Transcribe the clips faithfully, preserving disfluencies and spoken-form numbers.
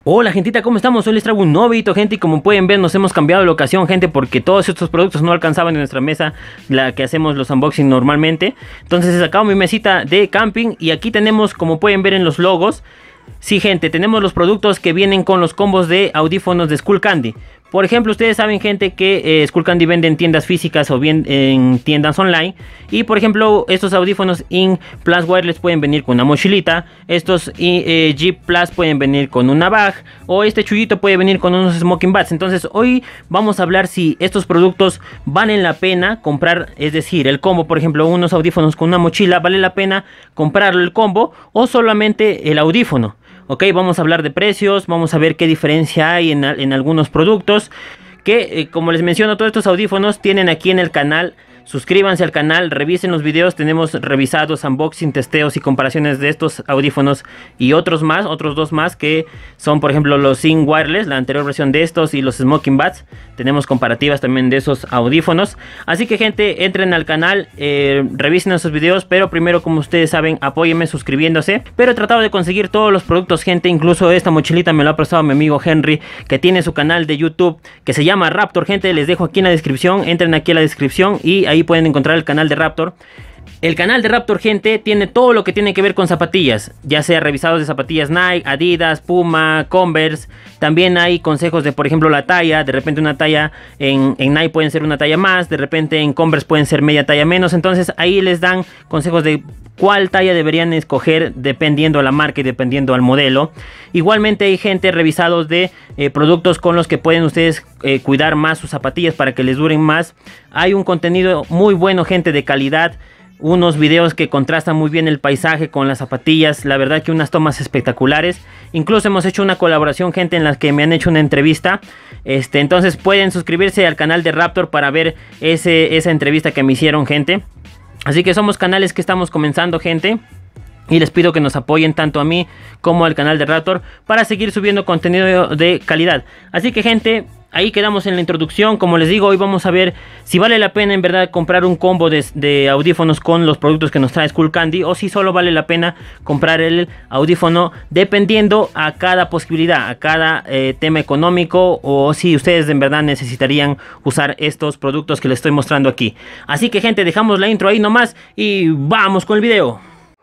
Hola gentita, ¿cómo estamos? Hoy les traigo un nuevo video, gente, y como pueden ver nos hemos cambiado de locación, gente, porque todos estos productos no alcanzaban en nuestra mesa, la que hacemos los unboxing normalmente. Entonces he sacado mi mesita de camping y aquí tenemos, como pueden ver en los logos, sí gente, tenemos los productos que vienen con los combos de audífonos de Skullcandy. Por ejemplo, ustedes saben, gente, que eh, Skullcandy vende en tiendas físicas o bien en tiendas online. Y por ejemplo, estos audífonos In Plus Wireless pueden venir con una mochilita. Estos eh, G Plus pueden venir con una bag. O este chullito puede venir con unos smoking bats. Entonces hoy vamos a hablar si estos productos valen la pena comprar. Es decir, el combo, por ejemplo, unos audífonos con una mochila, ¿vale la pena comprarlo el combo o solamente el audífono? Ok, vamos a hablar de precios, vamos a ver qué diferencia hay en, en algunos productos. Que eh, como les menciono, todos estos audífonos tienen aquí en el canal. Suscríbanse al canal, revisen los videos, tenemos revisados, unboxing, testeos y comparaciones de estos audífonos y otros más, otros dos más que son por ejemplo los In Wireless, la anterior versión de estos, y los Smoking Bats. Tenemos comparativas también de esos audífonos. Así que gente, entren al canal, eh, revisen esos videos, pero primero, como ustedes saben, apóyenme suscribiéndose. Pero he tratado de conseguir todos los productos, gente, incluso esta mochilita me lo ha prestado mi amigo Henry, que tiene su canal de YouTube que se llama Raptor, gente, les dejo aquí en la descripción, entren aquí a la descripción y ahí Ahí pueden encontrar el canal de Raptor. El canal de Raptor, gente, tiene todo lo que tiene que ver con zapatillas, ya sea revisados de zapatillas Nike, Adidas, Puma, Converse. También hay consejos de, por ejemplo, la talla. De repente una talla en, en Nike pueden ser una talla más, de repente en Converse pueden ser media talla menos. Entonces ahí les dan consejos de cuál talla deberían escoger dependiendo a la marca y dependiendo al modelo. Igualmente hay, gente, revisados de eh, productos con los que pueden ustedes eh, cuidar más sus zapatillas para que les duren más. Hay un contenido muy bueno, gente, de calidad. Unos videos que contrastan muy bien el paisaje con las zapatillas. La verdad que unas tomas espectaculares. Incluso hemos hecho una colaboración, gente, en la que me han hecho una entrevista. Este, entonces pueden suscribirse al canal de Raptor para ver ese, esa entrevista que me hicieron, gente. Así que somos canales que estamos comenzando, gente. Y les pido que nos apoyen tanto a mí como al canal de Raptor para seguir subiendo contenido de calidad. Así que, gente, ahí quedamos en la introducción. Como les digo, hoy vamos a ver si vale la pena en verdad comprar un combo de, de audífonos con los productos que nos trae Skullcandy, o si solo vale la pena comprar el audífono dependiendo a cada posibilidad, a cada eh, tema económico, o si ustedes en verdad necesitarían usar estos productos que les estoy mostrando aquí. Así que, gente, dejamos la intro ahí nomás y vamos con el video.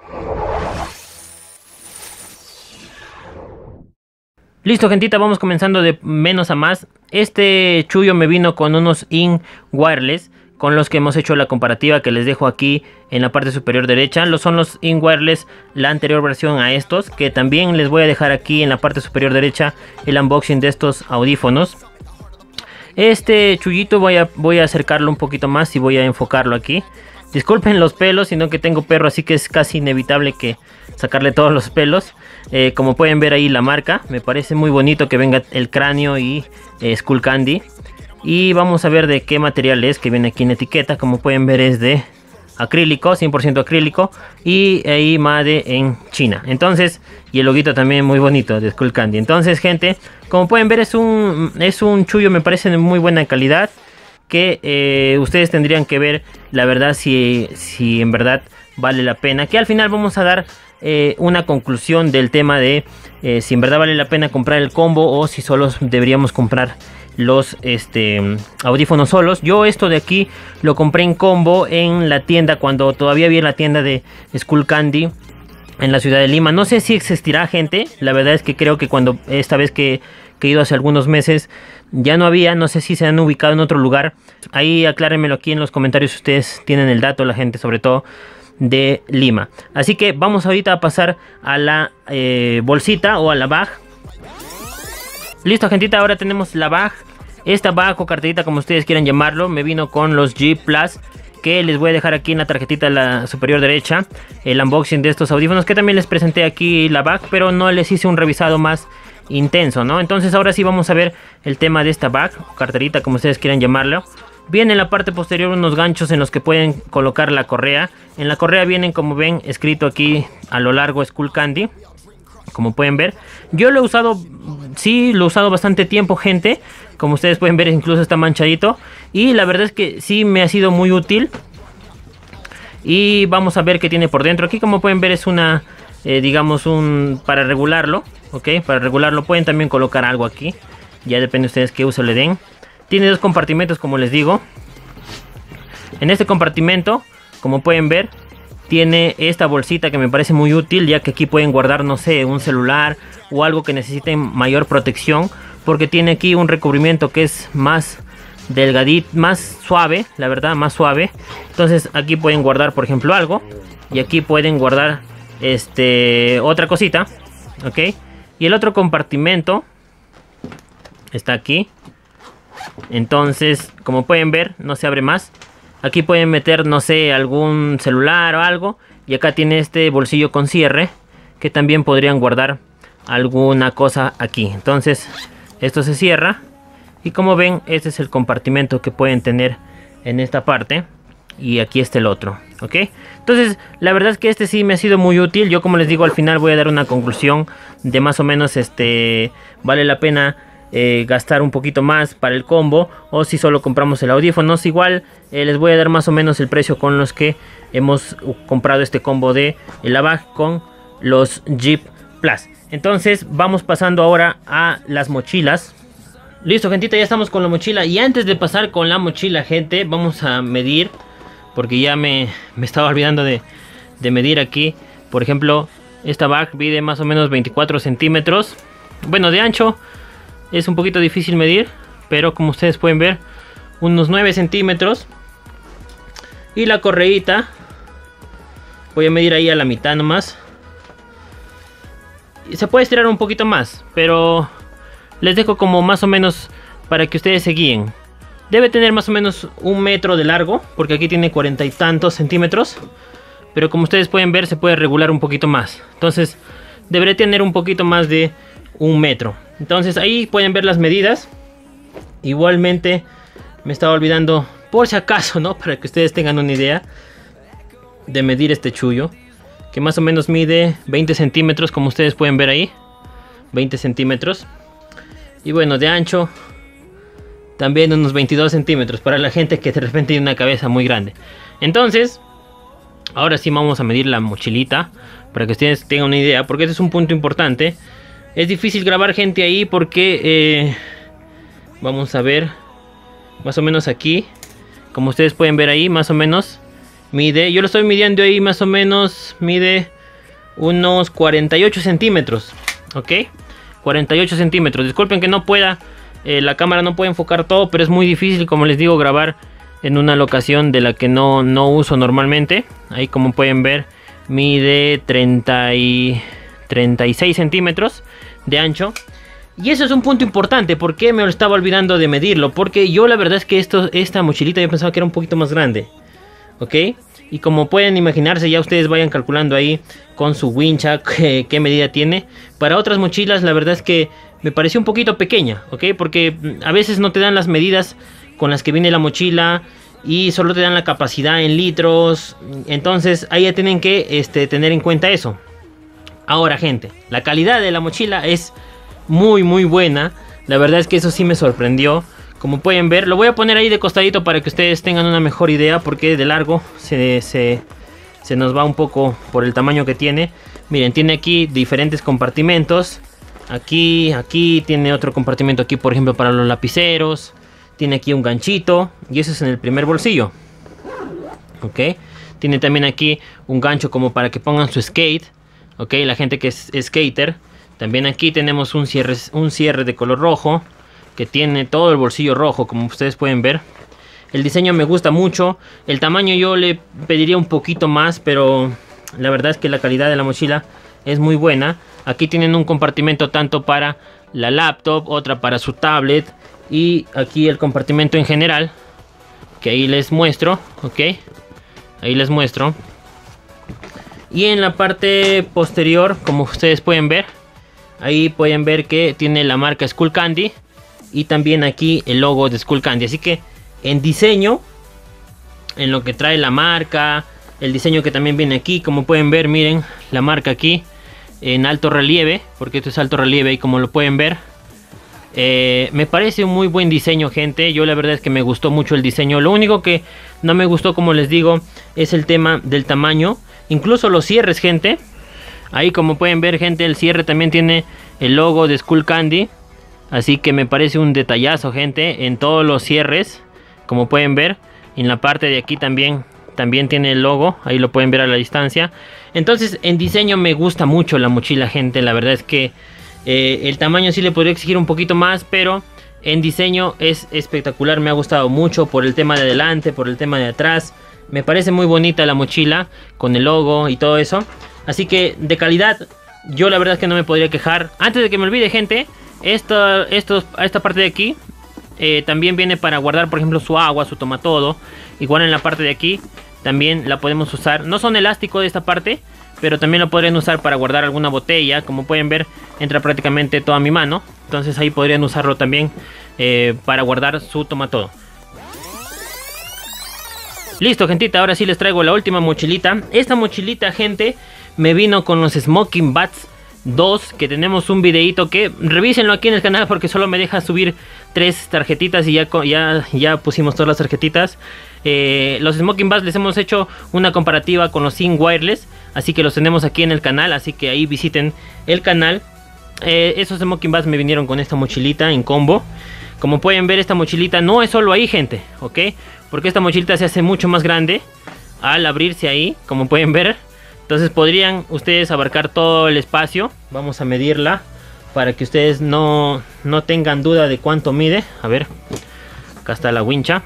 Listo, gentita, vamos comenzando de menos a más. Este chullo me vino con unos In Wireless, con los que hemos hecho la comparativa, que les dejo aquí en la parte superior derecha. Los son los In Wireless, la anterior versión a estos, que también les voy a dejar aquí en la parte superior derecha el unboxing de estos audífonos. Este chullito voy a, voy a acercarlo un poquito más y voy a enfocarlo aquí. Disculpen los pelos, sino que tengo perro, así que es casi inevitable que sacarle todos los pelos. Eh, como pueden ver ahí la marca, me parece muy bonito que venga el cráneo y eh, Skullcandy. Y vamos a ver de qué material es, que viene aquí en etiqueta. Como pueden ver, es de acrílico, cien por ciento acrílico. Y ahí made en China. Entonces, y el loguito también muy bonito de Skullcandy. Entonces, gente, como pueden ver, es un, es un chullo, me parece de muy buena calidad, que eh, ustedes tendrían que ver, la verdad, si, si en verdad vale la pena. Que al final vamos a dar eh, una conclusión del tema de eh, si en verdad vale la pena comprar el combo o si solo deberíamos comprar los este, audífonos solos. Yo esto de aquí lo compré en combo en la tienda, cuando todavía había la tienda de Skullcandy en la ciudad de Lima. No sé si existirá, gente. La verdad es que creo que cuando esta vez que, que he ido hace algunos meses ya no había. No sé si se han ubicado en otro lugar. Ahí aclárenmelo aquí en los comentarios si ustedes tienen el dato, la gente sobre todo de Lima. Así que vamos ahorita a pasar a la eh, bolsita o a la bag. Listo, gentita, ahora tenemos la bag. Esta bag o carterita, como ustedes quieran llamarlo, me vino con los G Plus, que les voy a dejar aquí en la tarjetita de la superior derecha el unboxing de estos audífonos, que también les presenté aquí la bag, pero no les hice un revisado más intenso, ¿no? Entonces ahora sí vamos a ver el tema de esta bag o carterita, como ustedes quieran llamarlo. Viene en la parte posterior unos ganchos en los que pueden colocar la correa. En la correa vienen, como ven, escrito aquí a lo largo Skullcandy, como pueden ver. Yo lo he usado, sí, lo he usado bastante tiempo, gente. Como ustedes pueden ver, incluso está manchadito. Y la verdad es que sí me ha sido muy útil. Y vamos a ver qué tiene por dentro. Aquí, como pueden ver, es una, eh, digamos, un para regularlo. ok, para regularlo. Pueden también colocar algo aquí, ya depende de ustedes qué uso le den. Tiene dos compartimentos, como les digo. En este compartimento, como pueden ver, tiene esta bolsita que me parece muy útil, ya que aquí pueden guardar, no sé, un celular o algo que necesiten mayor protección, porque tiene aquí un recubrimiento que es más delgadito, más suave, la verdad, más suave. Entonces aquí pueden guardar, por ejemplo, algo, y aquí pueden guardar este otra cosita, ok. Y el otro compartimento está aquí. Entonces, como pueden ver, no se abre más. Aquí pueden meter, no sé, algún celular o algo. Y acá tiene este bolsillo con cierre, que también podrían guardar alguna cosa aquí. Entonces, esto se cierra. Y como ven, este es el compartimento que pueden tener en esta parte. Y aquí está el otro, ¿ok? Entonces, la verdad es que este sí me ha sido muy útil. Yo, como les digo, al final voy a dar una conclusión de más o menos, este, vale la pena Eh, gastar un poquito más para el combo, o si solo compramos el audífonos. Igual eh, les voy a dar más o menos el precio con los que hemos comprado este combo de el Avag con los Jeep Plus. Entonces vamos pasando ahora a las mochilas. Listo, gentita, ya estamos con la mochila. Y antes de pasar con la mochila, gente, vamos a medir, porque ya me, me estaba olvidando de, de medir aquí. Por ejemplo, esta bag mide más o menos veinticuatro centímetros. Bueno, de ancho es un poquito difícil medir, pero como ustedes pueden ver, unos nueve centímetros. Y la correíta voy a medir ahí a la mitad nomás. Y se puede estirar un poquito más, pero les dejo como más o menos para que ustedes se guíen. Debe tener más o menos un metro de largo, porque aquí tiene cuarenta y tantos centímetros. Pero como ustedes pueden ver, se puede regular un poquito más. Entonces debería tener un poquito más de un metro. Entonces ahí pueden ver las medidas. Igualmente me estaba olvidando, por si acaso, ¿no? Para que ustedes tengan una idea de medir este chullo, que más o menos mide veinte centímetros, como ustedes pueden ver ahí. veinte centímetros. Y bueno, de ancho también unos veintidós centímetros, para la gente que de repente tiene una cabeza muy grande. Entonces, ahora sí vamos a medir la mochilita, para que ustedes tengan una idea, porque este es un punto importante. Es difícil grabar, gente, ahí porque eh, vamos a ver, más o menos aquí, como ustedes pueden ver ahí, más o menos mide, yo lo estoy midiendo ahí, más o menos mide unos cuarenta y ocho centímetros, ok, cuarenta y ocho centímetros. Disculpen que no pueda, eh, la cámara no puede enfocar todo, pero es muy difícil, como les digo, grabar en una locación de la que no, no uso normalmente. Ahí, como pueden ver, mide treinta y seis centímetros de ancho. Y eso es un punto importante. ¿Por qué me lo estaba olvidando de medirlo? Porque yo la verdad es que esto, esta mochilita yo pensaba que era un poquito más grande, ¿ok? Y como pueden imaginarse, ya ustedes vayan calculando ahí con su wincha qué, qué medida tiene. Para otras mochilas la verdad es que me pareció un poquito pequeña, ¿ok? Porque a veces no te dan las medidas con las que viene la mochila y solo te dan la capacidad en litros. Entonces ahí ya tienen que este, tener en cuenta eso. Ahora, gente, la calidad de la mochila es muy muy buena. La verdad es que eso sí me sorprendió. Como pueden ver, lo voy a poner ahí de costadito para que ustedes tengan una mejor idea, porque de largo se, se, se nos va un poco por el tamaño que tiene. Miren, tiene aquí diferentes compartimentos. Aquí, aquí tiene otro compartimento aquí, por ejemplo, para los lapiceros. Tiene aquí un ganchito, y eso es en el primer bolsillo, ok. Tiene también aquí un gancho como para que pongan su skate, ok, la gente que es skater. También aquí tenemos un cierre, un cierre de color rojo, que tiene todo el bolsillo rojo, como ustedes pueden ver. El diseño me gusta mucho. El tamaño yo le pediría un poquito más, pero la verdad es que la calidad de la mochila es muy buena. Aquí tienen un compartimento tanto para la laptop, otra para su tablet, y aquí el compartimento en general, que ahí les muestro, ok, ahí les muestro. Y en la parte posterior, como ustedes pueden ver, ahí pueden ver que tiene la marca Skullcandy y también aquí el logo de Skullcandy. Así que en diseño, en lo que trae la marca, el diseño que también viene aquí, como pueden ver, miren la marca aquí en alto relieve, porque esto es alto relieve y como lo pueden ver, eh, me parece un muy buen diseño, gente. Yo la verdad es que me gustó mucho el diseño. Lo único que no me gustó, como les digo, es el tema del tamaño. Incluso los cierres, gente. Ahí como pueden ver, gente, el cierre también tiene el logo de Skullcandy. Así que me parece un detallazo, gente, en todos los cierres. Como pueden ver, en la parte de aquí también, también tiene el logo. Ahí lo pueden ver a la distancia. Entonces, en diseño me gusta mucho la mochila, gente. La verdad es que eh, el tamaño sí le podría exigir un poquito más, pero en diseño es espectacular. Me ha gustado mucho por el tema de adelante, por el tema de atrás. Me parece muy bonita la mochila con el logo y todo eso. Así que de calidad, yo la verdad es que no me podría quejar. Antes de que me olvide, gente, Esta, estos, esta parte de aquí eh, también viene para guardar, por ejemplo, su agua, su tomatodo. Igual en la parte de aquí también la podemos usar. No son elásticos de esta parte, pero también lo podrían usar para guardar alguna botella. Como pueden ver, entra prácticamente toda mi mano. Entonces ahí podrían usarlo también eh, para guardar su tomatodo. Listo, gentita, ahora sí les traigo la última mochilita. Esta mochilita, gente, me vino con los Smoking Bats dos, que tenemos un videito que revísenlo aquí en el canal porque solo me deja subir tres tarjetitas y ya, ya, ya pusimos todas las tarjetitas. Eh, los Smoking Bats les hemos hecho una comparativa con los Sin Wireless, así que los tenemos aquí en el canal, así que ahí visiten el canal. Eh, esos Smoking Bats me vinieron con esta mochilita en combo. Como pueden ver, esta mochilita no es solo ahí, gente, ¿ok? Porque esta mochilita se hace mucho más grande al abrirse ahí, como pueden ver. Entonces podrían ustedes abarcar todo el espacio. Vamos a medirla para que ustedes no, no tengan duda de cuánto mide. A ver, acá está la wincha.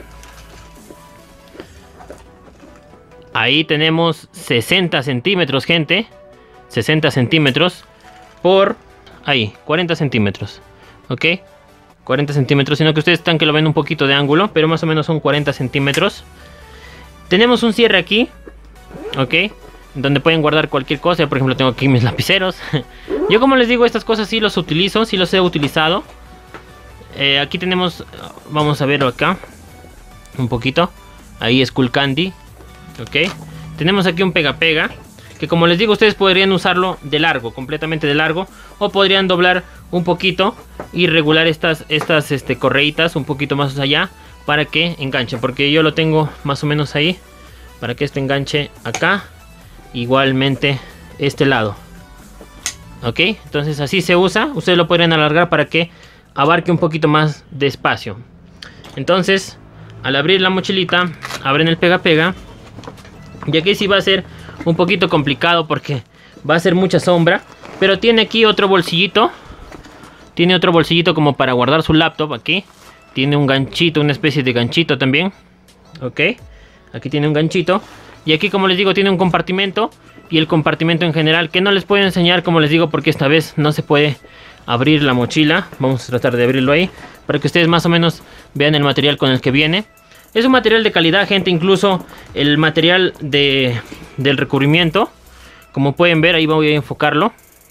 Ahí tenemos sesenta centímetros, gente. sesenta centímetros por ahí, cuarenta centímetros. Ok, cuarenta centímetros, sino que ustedes están que lo ven un poquito de ángulo, pero más o menos son cuarenta centímetros. Tenemos un cierre aquí, ok, donde pueden guardar cualquier cosa. Por ejemplo, tengo aquí mis lapiceros. Yo, como les digo, estas cosas sí los utilizo, sí los he utilizado. Eh, aquí tenemos, vamos a verlo acá un poquito. Ahí es Skullcandy, ok. Tenemos aquí un pega pega, que como les digo, ustedes podrían usarlo de largo, completamente de largo, o podrían doblar un poquito y regular estas, estas este, correitas un poquito más allá para que enganche, porque yo lo tengo más o menos ahí, para que este enganche acá. Igualmente este lado, ok. Entonces así se usa. Ustedes lo podrían alargar para que abarque un poquito más de espacio. Entonces, al abrir la mochilita, abren el pega pega. Y aquí sí va a ser un poquito complicado porque va a ser mucha sombra, pero tiene aquí otro bolsillito. Tiene otro bolsillito como para guardar su laptop. Aquí tiene un ganchito, una especie de ganchito también, ok. Aquí tiene un ganchito. Y aquí, como les digo, tiene un compartimento. Y el compartimento en general, que no les puedo enseñar, como les digo, porque esta vez no se puede abrir la mochila. Vamos a tratar de abrirlo ahí, para que ustedes más o menos vean el material con el que viene. Es un material de calidad, gente. Incluso el material de, del recubrimiento, como pueden ver, ahí voy a enfocarlo.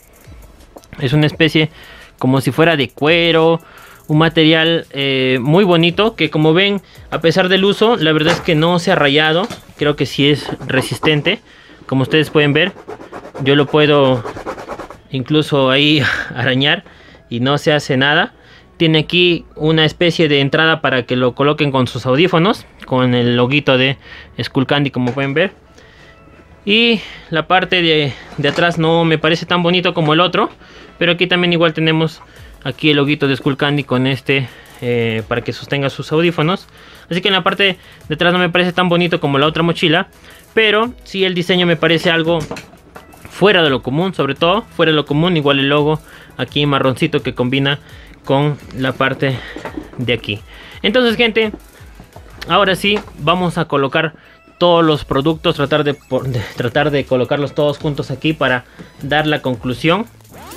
Es una especie como si fuera de cuero. Un material eh, muy bonito, que como ven, a pesar del uso, la verdad es que no se ha rayado. Creo que sí es resistente. Como ustedes pueden ver, yo lo puedo incluso ahí arañar y no se hace nada. Tiene aquí una especie de entrada para que lo coloquen con sus audífonos, con el loguito de Skullcandy, como pueden ver. Y la parte de, de atrás no me parece tan bonito como el otro, pero aquí también igual tenemos aquí el loguito de Skullcandy con este eh, para que sostenga sus audífonos. Así que en la parte de atrás no me parece tan bonito como la otra mochila, pero sí el diseño me parece algo fuera de lo común, sobre todo fuera de lo común. Igual el logo aquí marroncito que combina con la parte de aquí. Entonces, gente, ahora sí vamos a colocar todos los productos, tratar de, de tratar de colocarlos todos juntos aquí para dar la conclusión.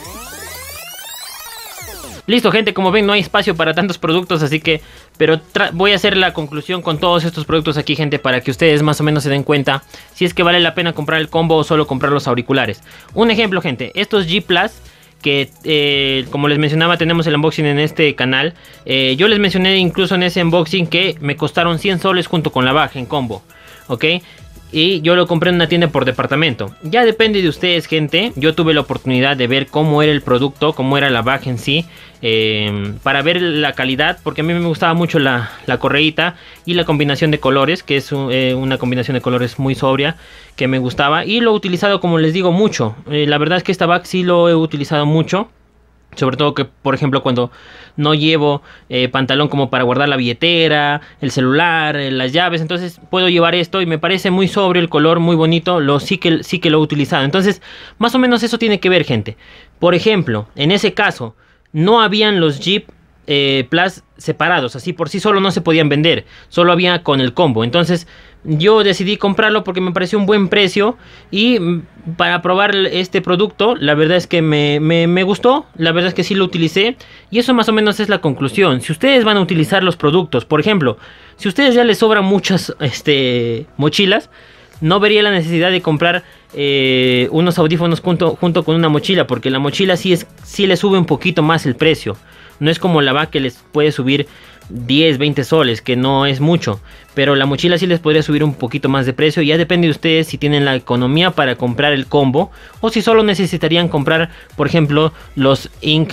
Listo, gente, como ven no hay espacio para tantos productos, así que, pero voy a hacer la conclusión con todos estos productos aquí, gente, para que ustedes más o menos se den cuenta si es que vale la pena comprar el combo o solo comprar los auriculares. Un ejemplo, gente, estos G Plus, que eh, como les mencionaba, tenemos el unboxing en este canal. eh, Yo les mencioné incluso en ese unboxing que me costaron cien soles junto con la baja en combo, ok. Y yo lo compré en una tienda por departamento. Ya depende de ustedes, gente. Yo tuve la oportunidad de ver cómo era el producto, cómo era la baja en sí, eh, para ver la calidad, porque a mí me gustaba mucho la, la correíta y la combinación de colores, que es eh, una combinación de colores muy sobria, que me gustaba. Y lo he utilizado, como les digo, mucho. eh, La verdad es que esta back sí lo he utilizado mucho. Sobre todo que, por ejemplo, cuando no llevo eh, pantalón como para guardar la billetera, el celular, eh, las llaves. Entonces puedo llevar esto y me parece muy sobrio el color, muy bonito. Lo, sí, que, sí que lo he utilizado. Entonces, más o menos eso tiene que ver, gente. Por ejemplo, en ese caso, no habían los Jeep eh, Plus separados. Así por sí solo no se podían vender. Solo había con el combo. Entonces yo decidí comprarlo porque me pareció un buen precio. Y para probar este producto, la verdad es que me, me, me gustó. La verdad es que sí lo utilicé. Y eso más o menos es la conclusión. Si ustedes van a utilizar los productos, por ejemplo, si a ustedes ya les sobran muchas este, mochilas, no vería la necesidad de comprar eh, unos audífonos junto, junto con una mochila. Porque la mochila sí, es, sí le sube un poquito más el precio. No es como la V A que les puede subir diez, veinte soles, que no es mucho. Pero la mochila sí les podría subir un poquito más de precio. Ya depende de ustedes si tienen la economía para comprar el combo. O si solo necesitarían comprar, por ejemplo, los Ink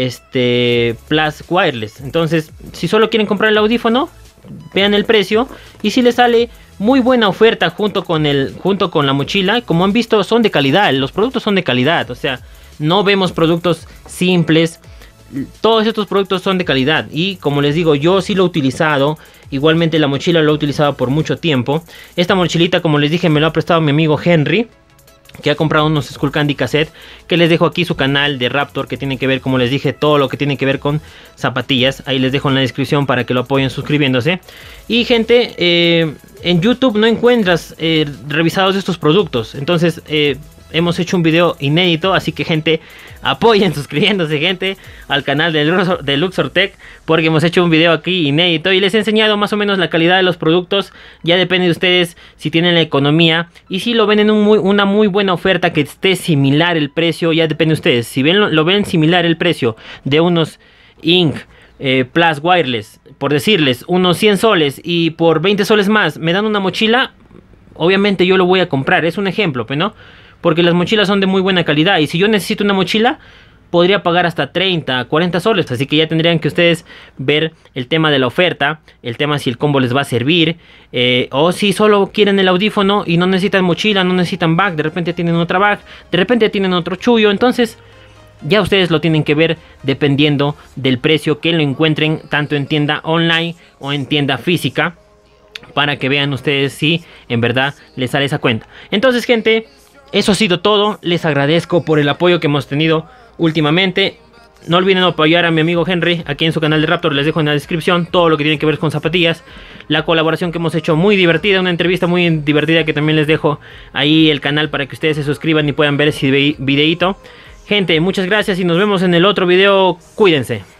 este, Plus Wireless. Entonces, si solo quieren comprar el audífono, vean el precio. Y si les sale muy buena oferta junto con, el, junto con la mochila, como han visto, son de calidad. Los productos son de calidad. O sea, no vemos productos simples. Todos estos productos son de calidad y como les digo, yo sí lo he utilizado. Igualmente la mochila lo he utilizado por mucho tiempo. Esta mochilita, como les dije, me lo ha prestado mi amigo Henry, que ha comprado unos Skullcandy cassette, que les dejo aquí su canal de Raptor, que tiene que ver, como les dije, todo lo que tiene que ver con zapatillas. Ahí les dejo en la descripción para que lo apoyen suscribiéndose. Y gente, eh, en YouTube no encuentras eh, revisados estos productos. Entonces eh, hemos hecho un video inédito, así que gente, apoyen suscribiéndose, gente, al canal de Luxor, de Luxor Tech, porque hemos hecho un video aquí inédito y les he enseñado más o menos la calidad de los productos. Ya depende de ustedes si tienen la economía y si lo ven en un muy, una muy buena oferta que esté similar el precio. Ya depende de ustedes, si ven, lo ven similar el precio de unos Ink eh, Plus Wireless, por decirles, unos cien soles, y por veinte soles más me dan una mochila, obviamente yo lo voy a comprar. Es un ejemplo, ¿no? Porque las mochilas son de muy buena calidad. Y si yo necesito una mochila, podría pagar hasta treinta, cuarenta soles. Así que ya tendrían que ustedes ver el tema de la oferta. El tema si el combo les va a servir. Eh, o si solo quieren el audífono y no necesitan mochila, no necesitan bag. De repente tienen otra bag. De repente tienen otro chullo. Entonces ya ustedes lo tienen que ver dependiendo del precio que lo encuentren. Tanto en tienda online o en tienda física. Para que vean ustedes si en verdad les sale esa cuenta. Entonces, gente, eso ha sido todo. Les agradezco por el apoyo que hemos tenido últimamente. No olviden apoyar a mi amigo Henry aquí en su canal de Raptor. Les dejo en la descripción todo lo que tiene que ver con zapatillas. La colaboración que hemos hecho muy divertida. Una entrevista muy divertida que también les dejo ahí el canal para que ustedes se suscriban y puedan ver ese videito. Gente, muchas gracias y nos vemos en el otro video. Cuídense.